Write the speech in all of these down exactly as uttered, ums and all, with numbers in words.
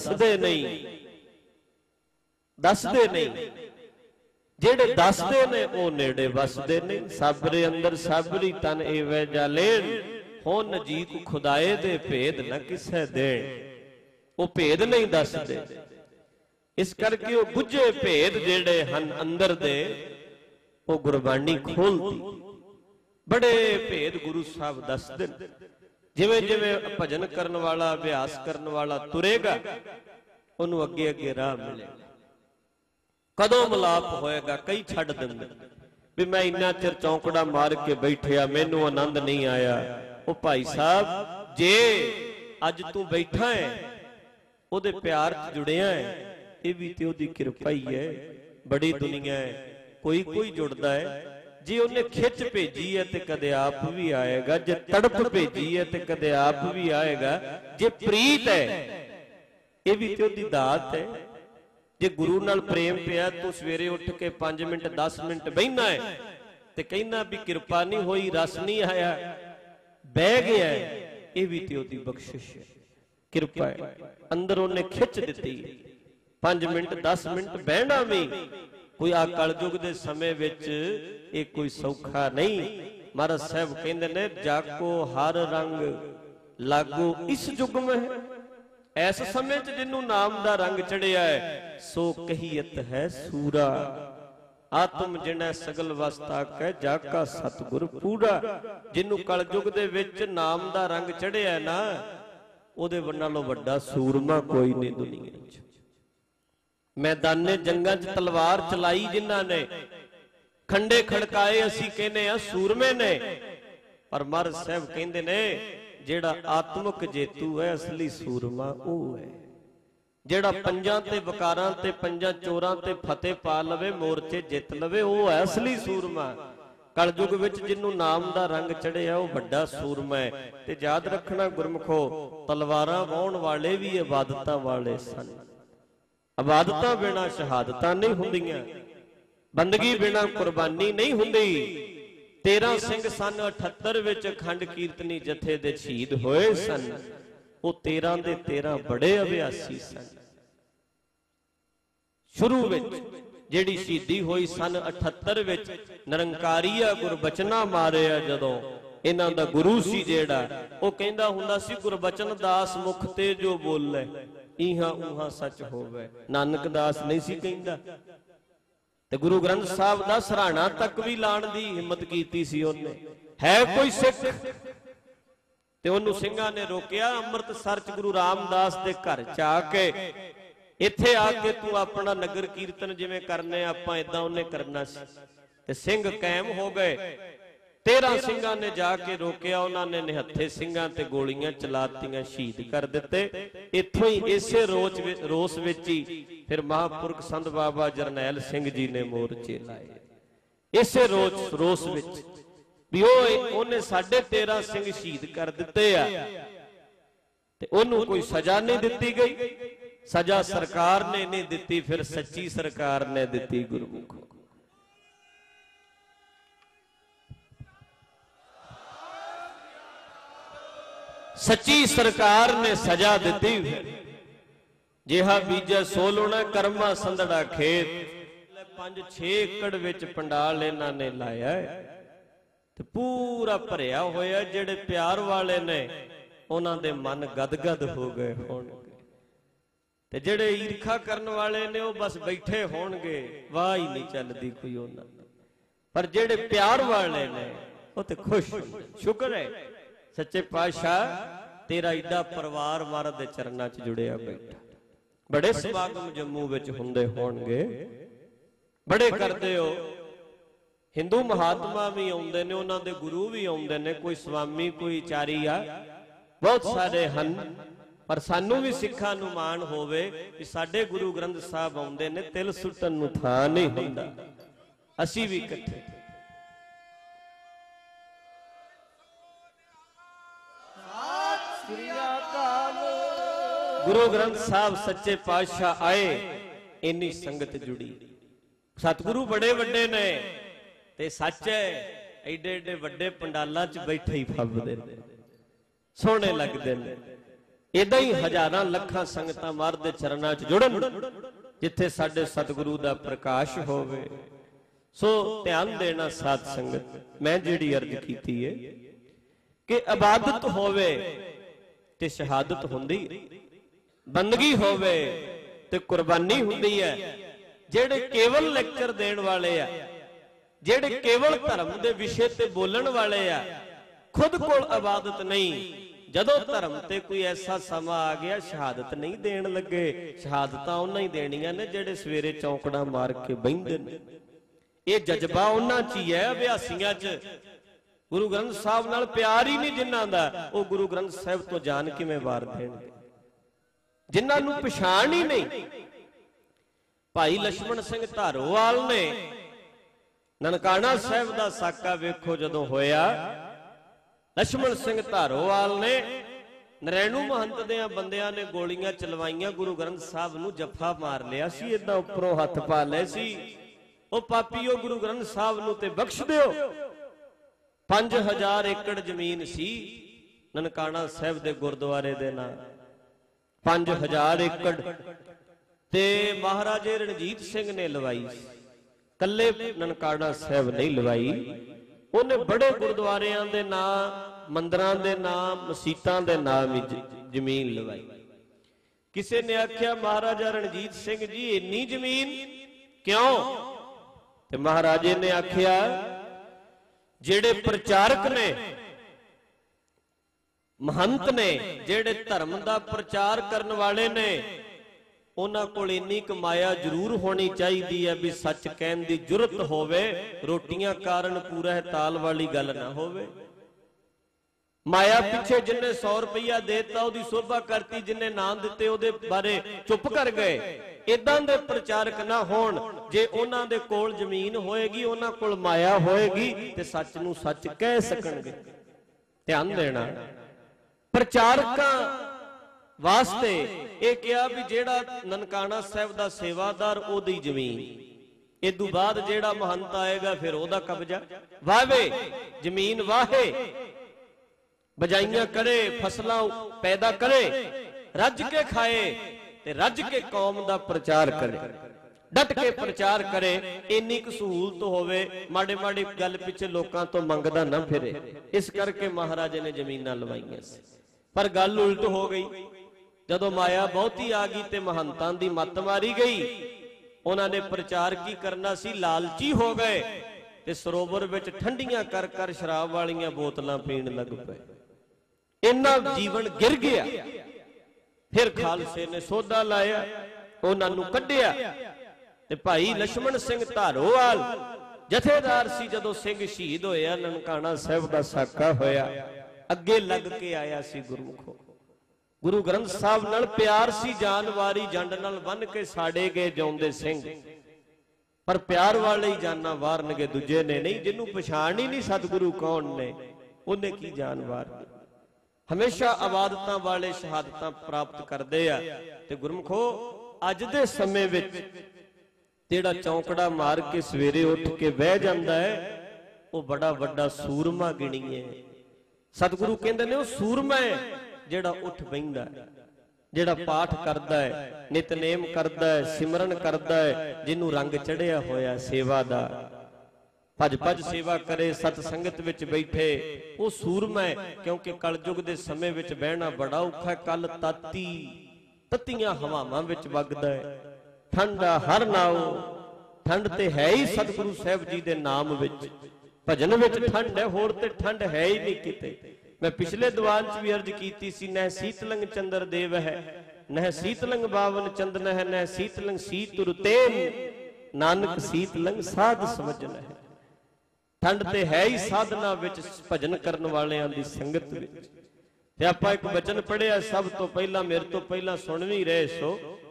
दसदे नहीं, दसदे नहीं, जेड़े दसदे ने ओ नेड़े वसदे नहीं। सबरे अंदर सबरी तन एवै जा लेन, हो नजीक खुदाए दे भेद न किसै देण। वो भेद नहीं दसदे, इस करके वो गुझे भेद जेड़े हन अंदर दे वो गुरबाणी खोलती। बड़े भेद गुरु साहब दसदे। जिवें जिवें भजन करन वाला अभ्यास करन वाला तुरेगा उन्होंने अगे अगे राह मिलेगा। कदों मिलाप होएगा, कई छड्ड दिंदे भी मैं इन्ना चिर चौंकड़ा मार के बैठिया मैनू आनंद नहीं आया। ओ भाई साहब जे अज तू बैठा है उहदे प्यार च जुड़िया है, ये भी ते उहदी किरपा ही है। बड़ी दुनिया है, कोई कोई जुड़दा है। जे उन्हें खिच भेजी है तो कदे आप भी आएगा, जे तड़प भेजी है तो कदे आप भी आएगा। जे प्रीत है ये भी तो दी दात है। जे गुरु नाल प्रेम पिया तू सवेरे उठ के पांच मिनट दस मिनट बहना है तो कहना भी कृपा नहीं हुई, रस नहीं आया, बह गया है, ये भी तो दी बख्शिश है, कृपा है। अंदर उन्हें खिच दी। पांच मिनट दस मिनट बहना भी कोई आ कलयुग दे समय विच ये कोई सौखा नहीं। महाराज साहब कहंदे ने जाको हर रंग लागो इस युग में है। ऐस समय च जिन्नू नाम दा रंग चढ़िया है सो कहियत है सूरा। आत्म जिन्नै सगल वस्ता कै जाका सतगुर पूरा। जिन्नू कलयुग दे विच नाम दा रंग चढ़िया है ना, ओदे नालों वड्डा सूरमा कोई नहीं दुनिया च। मैदाने जंगां च तलवार चलाई जिन्हां ने, खंडे खड़काए असी कहने आ सूरमे ने। पर महाराज साहब कहंदे ने जेड़ा आत्मक जेतू है असली सूरमा वो है। जेड़ा पंजां ते वकारां ते पंजां चोरां ते फतेह पा लवे, मोर्चे जित लवे, वो है असली सूरमा। कलयुग विच जिन्नू नाम दा रंग चढ़िया वो वड्डा सूरमा है। ते याद रखना गुरमुखो, तलवारां वाहण वाले भी इबादतां वाले सन। इबादतां बिना शहादतां नहीं हुंदियां, बंदगी बिना कुर्बानी नहीं हुंदी। तेरह सिंह सन अठहत्तर विच अखंड कीर्तनी जथे दे शहीद होए सन। वो तेरह दे तेरह बड़े अभ्यासी सन। शुरू विच जिहड़ी शहीदी होई सन अठहत्तर विच निरंकारीआ गुरबचना मारिया जदों इन्हां दा गुरु सी जेड़ा वो कहंदा हुंदा सी गुरबचन दास मुख ते जो बोले इहां उहां सच होवे। नानक दास नहीं सी कहंदा। ते गुरु ग्रंथ साहब दा सराहना तक भी लाण दी हिम्मत कीती सी ओने। है कोई सिख ते ओनू सिंघां ने रोकिया। अमृतसर च गुरु रामदास दे घर च आके इत्थे आके तू अपना नगर कीर्तन जिवें करने आपां इदां ओने करना सी। ते सिंह कायम हो गए। तेरह सिंघां ने जाके रोकिया, उन्होंने निहत्थे सिंघां ते गोलियां चलातियां, शहीद कर दिते। इत्थों ही इसे रोच रोस विच ही फिर महापुरख संत बाबा जरनैल सिंह जी ने मोर्चे लाए। इसे रोच रोस विच भी ओने साढ़े तेरह सिंह शहीद कर दिते आ ते ओनू कोई सजा नहीं दिती गई। सजा सरकार ने नहीं दिती, फिर सच्ची सरकार ने दिती। गुरमुखो सच्ची सरकार ने सजा दी। जिहा बीजा सोलना कर्मा संदड़ा खेत। पांच छे एकड़ विच पंडाल इन्हां ने लाया है ते पूरा भरिया होया। जेड़े प्यार वाले ने उन्हां दे मन गदगद हो गए होणगे ते जेड़े ईरखा करन वाले ने वो बस बैठे होणगे, वाह ही नहीं चलदी कोई उन्हां दी। पर जेड़े प्यार वाले ने वो ते खुश। शुक्र है सच्चे पातशाह तेरा एडा परिवार महाराज दे चरनां च जुड़िया बैठा। बड़े समागम जम्मू विच हुंदे होणगे, बड़े करदे हो। हिंदू महात्मा भी आउंदे ने, उन्हां दे गुरु भी आउंदे ने, कोई स्वामी कोई आचार्य बहुत सारे हन। पर सानू भी सिखां नूं माण होवे कि साडे गुरु ग्रंथ साहब आउंदे ने, तिल सुटन नूं थां नहीं हुंदा। असीं भी इकट्ठे गुरु ग्रंथ साहब सच्चे पातशाह आए, इन्नी संगत जुड़ी। सतगुरु बड़े वड्डे ने ते सच है, एडे एडे वड्डे पंडालां च बैठे ही फबदे ने, सोहणे लगदे ने। इदां ही हजारां लखां संगतां महाराज दे चरनां च जुड़न जिथे साडे सतगुरु दा प्रकाश होवे। सो ध्यान देना साध संगत, मैं जिहड़ी अर्ज कीती है कि इबादत होवे ते शहादत हुंदी, बंदगी होवे ते कुर्बानी हुंदी है। जिहड़े केवल लेक्चर देण वाले आ, जिहड़े केवल धर्म दे विषय ते बोलण वाले आ, खुद कोल इबादत नहीं, जदों धर्म ते कोई ऐसा समा आ गया शहादत नहीं देण लगे। शहादतां उन्हां ही देणीਆਂ ने जिहड़े सवेरे चौंकड़ा मार के बहिंदे ने। ये जज्बा उन्हां च ही है अभ्यासियां च। गुरु ग्रंथ साहब नाल प्यार ही नहीं जिन्हां दा, वो गुरु ग्रंथ साहब तो जान किवें वार देणगे। जिन्हां नूं पछाण ही नहीं। भाई लक्ष्मण सिंह धारोवाल ने ननकाना साहिब दा साका वेखो जदों होया, लक्ष्मण सिंह धारोवाल ने नरैणू महंत देयां बंदियां ने गोलियां चलवाइयां, गुरु ग्रंथ साहब नूं जफ्फा मार लिया सी, इदां उपरों हत्थ पा लए सी। ओ पापीओ गुरु ग्रंथ साहब नूं ते बख्श दिओ। पांच हजार एकड़ जमीन सी ननकाना साहिब दे गुरुद्वारे दे नाम, पांच हजार एकड़ ते महाराजे रणजीत सिंह ने लवाई, कल्ले ननकाना साहिब नहीं लवाई। उन्हें बड़े गुरुद्वारियां दे नाम, मंदिरां दे नाम, मसीतां दे नाम जमीन लवाई। किसी ने आख्या महाराजा रणजीत सिंह जी इन्नी जमीन क्यों? ते महाराजे ने आख्या जेड़े प्रचारक ने, महंत ने, जेड़े धर्म दा प्रचार करन वाले ने, उन्हां कोल इन्नी क माया जरूर होनी चाहिदी है भी सच कहण दी जुरत होवे, रोटियां कारण पूरा ताल वाली गल ना होवे। माया पिछे जिन्ने सौ रुपया देता ओदी शोभा करती, जिन्ने ना दिते ओदे बारे चुप कर गए। इदां दे प्रचारक ना होण। जे उन्हां दे कोल जमीन होएगी, उन्हां कोल माया होएगी ते सच नूं सच कह सकणगे। ध्यान देना, प्रचारकां वास्ते ये कहा भी जेड़ा ननकाना साहिब दा सेवादार ओदी जमीन, इदू बाद जेड़ा महंत आएगा फिर ओदा कब्जा। वावे जमीन वाहे, बजाइयां करे, फसलां पैदा करे, रज के खाए ते रज के कौम दा प्रचार करे, डट के प्रचार करे। इन्नी क सहूलत होवे, माड़े माड़े गल पिछे लोकां तो मंगदा ना फिरे। इस करके महाराजे ने जमीनां लवाइयां सी। पर गल उल्ट हो गई। जदों माया बहुती आ गई ते महंतां दी मत मारी गई। उन्होंने प्रचार की करना सी, लालची हो गए ते सरोवर विच ठंडियां कर कर शराब वालियां बोतलां पीण लग पे। इन्ना जीवन गिर गया। फिर खालसे ने सौदा लाया, उन्हां नूं कढिया ते भाई लक्ष्मण सिंह धारोवाल जथेदार सी। जदों सिंह शहीद होया, ननकाना साहिब दा साका होया, अगे लग के आया सी गुरमुखो। गुरु ग्रंथ साहब नाल प्यार सी, जानवारी जंड नाल बन के साड़े गए जाउंदे सिंह। पर प्यार वाले ही जाना वारनगे, दूजे ने नहीं। जिन्हों पछाण ही नहीं सतगुरु कौन ने, उन्हें की जान वारनी। हमेशा आबादतां वाले शहादतां प्राप्त करते आ। ते गुरमुखो अज दे समय विच जेड़ा चौंकड़ा मार के सवेरे उठ के बह जांदा है, वो बड़ा वड्डा सूरमा गिणीए। सतगुरु कहंदे ने, वो सूरमा है जेड़ा उठ बहिंदा है, जेड़ा पाठ करदा है, नितनेम करदा है, सिमरन करदा है, जिन्हों रंग चढ़िया होया सेवा दा, भज भज सेवा करे, सत संगत विच बैठे, वो सूरमा है। क्योंकि कलयुग दे समय विच बहना बड़ा औखा है। कल ताती तत्तियां हवावां विच वगदा है, ठंडा हर नाओ। ठंड ते है ही सतगुरु साहिब जी दे नाम विच, भजन विच ठंड है, होर ते ठंड है ही नहीं किते। मैं पिछले दीवान च भी अर्ज कीती सी, नह शीतलंग चंद्र देव है, नह शीतलंग बावन चंदन है, नह शीतलंग शीत रुतेन, नानक शीतलंग साध समझन है। ठंड ते है ही साधना विच, भजन करन वालियां दी संगत विच। ते आपां एक वचन पढ़िया सब तो पहला, मेरे तो पहला सुन भी रहे सो।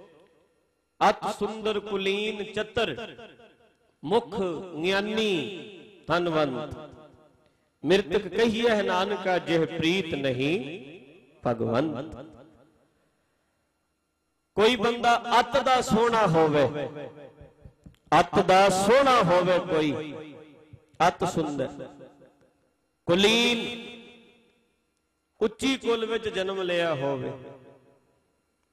अत सुंदर कुलीन चतर, मुख ज्ञानी धनवंत, मृतक कहिए है नानका जिह प्रीत नहीं भगवंत। कोई बंदा अत दा सोना होवे, अत दा सोना होवे, कोई अत सुंदर कुलीन, उच्ची कुल विच जन्म लिया होवे,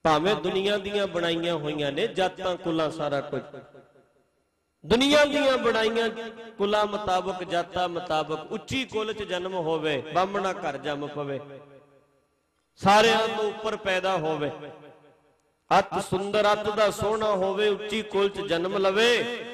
ਭਾਵੇਂ ਦੁਨੀਆ ਦੀਆਂ ਬਣਾਈਆਂ ਹੋਈਆਂ ਨੇ ਜਾਤਾਂ ਕੁਲਾਂ ਸਾਰਾ ਕੁਝ, ਦੁਨੀਆ ਦੀਆਂ ਬਣਾਈਆਂ ਕੁਲਾਂ ਮੁਤਾਬਕ ਜਾਤਾਂ ਮੁਤਾਬਕ, ਉੱਚੀ ਕੁਲ 'ਚ ਜਨਮ ਹੋਵੇ, ਬਾਹਮਣਾ ਘਰ ਜੰਮ ਪਵੇ, ਸਾਰਿਆਂ ਤੋਂ ਉੱਪਰ ਪੈਦਾ ਹੋਵੇ, ਅਤ ਸੁੰਦਰ ਅਤ ਦਾ ਸੋਹਣਾ ਹੋਵੇ, ਉੱਚੀ ਕੁਲ 'ਚ ਜਨਮ ਲਵੇ,